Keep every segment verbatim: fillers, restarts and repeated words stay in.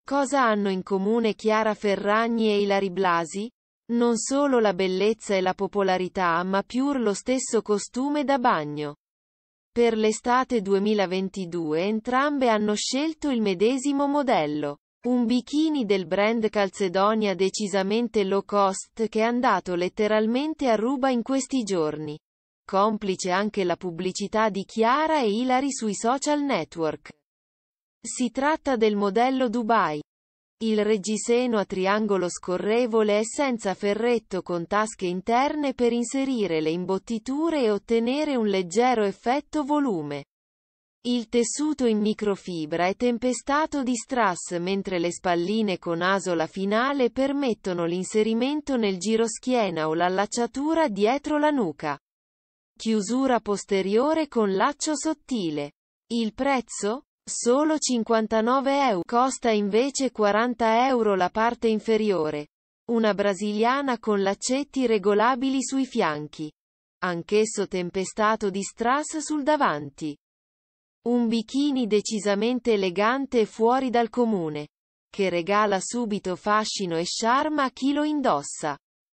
Cosa hanno in comune Chiara Ferragni e Ilary Blasi? Non solo la bellezza e la popolarità ma pure lo stesso costume da bagno. Per l'estate duemilaventidue entrambe hanno scelto il medesimo modello. Un bikini del brand Calzedonia decisamente low cost che è andato letteralmente a ruba in questi giorni. Complice anche la pubblicità di Chiara e Ilary sui social network. Si tratta del modello Dubai. Il reggiseno a triangolo scorrevole è senza ferretto con tasche interne per inserire le imbottiture e ottenere un leggero effetto volume. Il tessuto in microfibra è tempestato di strass mentre le spalline con asola finale permettono l'inserimento nel giroschiena o l'allacciatura dietro la nuca. Chiusura posteriore con laccio sottile. Il prezzo? Solo cinquantanove euro. Costa invece quaranta euro la parte inferiore. Una brasiliana con laccetti regolabili sui fianchi. Anch'esso tempestato di strass sul davanti. Un bikini decisamente elegante e fuori dal comune, che regala subito fascino e charme a chi lo indossa.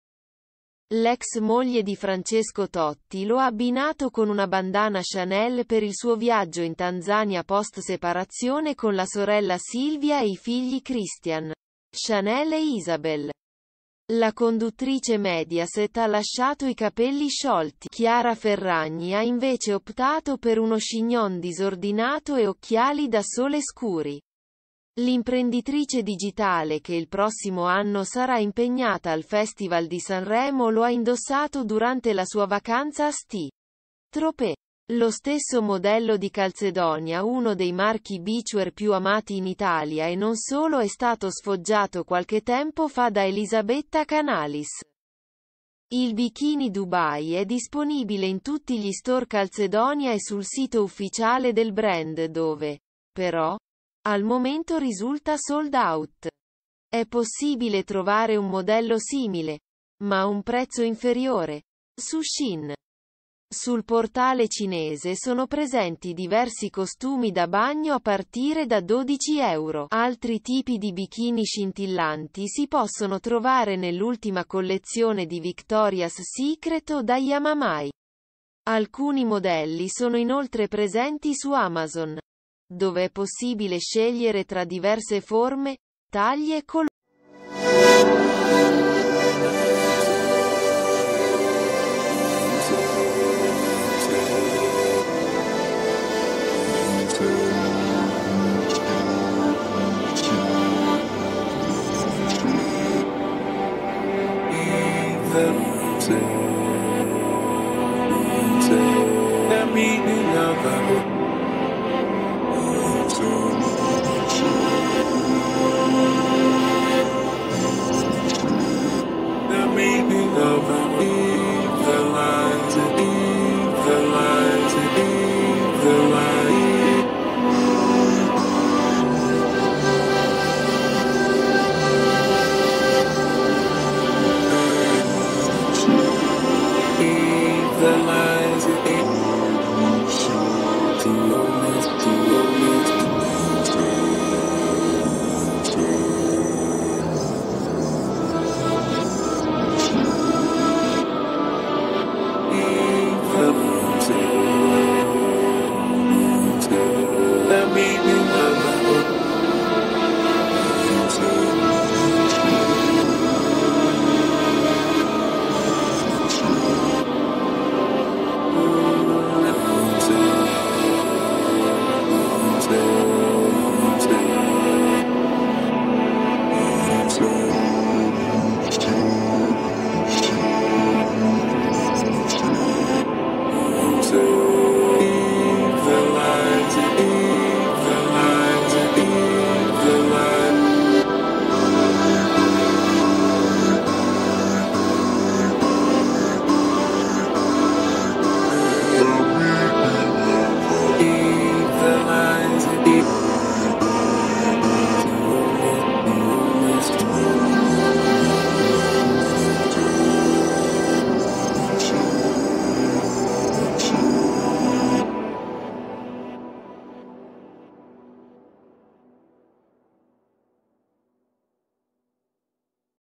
L'ex moglie di Francesco Totti lo ha abbinato con una bandana Chanel per il suo viaggio in Tanzania post-separazione con la sorella Silvia e i figli Christian, Chanel e Isabel. La conduttrice Mediaset ha lasciato i capelli sciolti. Chiara Ferragni ha invece optato per uno chignon disordinato e occhiali da sole scuri. L'imprenditrice digitale che il prossimo anno sarà impegnata al Festival di Sanremo lo ha indossato durante la sua vacanza a Sti. Tropez. Lo stesso modello di Calzedonia, uno dei marchi beachwear più amati in Italia e non solo, è stato sfoggiato qualche tempo fa da Elisabetta Canalis. Il bikini Dubai è disponibile in tutti gli store Calzedonia e sul sito ufficiale del brand dove, però, al momento risulta sold out. È possibile trovare un modello simile, ma a un prezzo inferiore, su Shein. Sul portale cinese sono presenti diversi costumi da bagno a partire da dodici euro. Altri tipi di bikini scintillanti si possono trovare nell'ultima collezione di Victoria's Secret o da Yamamai. Alcuni modelli sono inoltre presenti su Amazon, dove è possibile scegliere tra diverse forme, taglie e colori.